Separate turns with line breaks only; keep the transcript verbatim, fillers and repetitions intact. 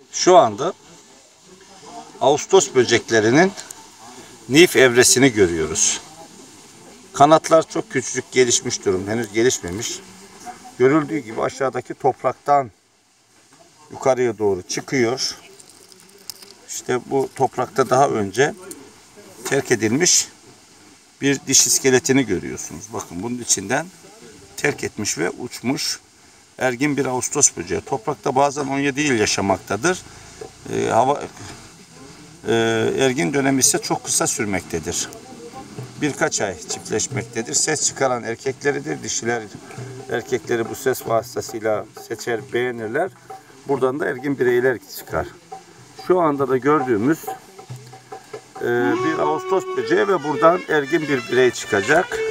Şu anda Ağustos böceklerinin nif evresini görüyoruz. Kanatlar çok küçücük gelişmiş durum. Henüz gelişmemiş. Görüldüğü gibi aşağıdaki topraktan yukarıya doğru çıkıyor. İşte bu toprakta daha önce terk edilmiş bir diş iskeletini görüyorsunuz. Bakın bunun içinden terk etmiş ve uçmuş ergin bir Ağustos böceği. Toprakta bazen on yedi yıl yaşamaktadır. Ee, hava e, ergin dönemi ise çok kısa sürmektedir. Birkaç ay çiftleşmektedir. Ses çıkaran erkekleridir. Dişiler erkekleri bu ses vasıtasıyla seçer, beğenirler. Buradan da ergin bireyler çıkar. Şu anda da gördüğümüz e, bir Ağustos böceği ve buradan ergin bir birey çıkacak.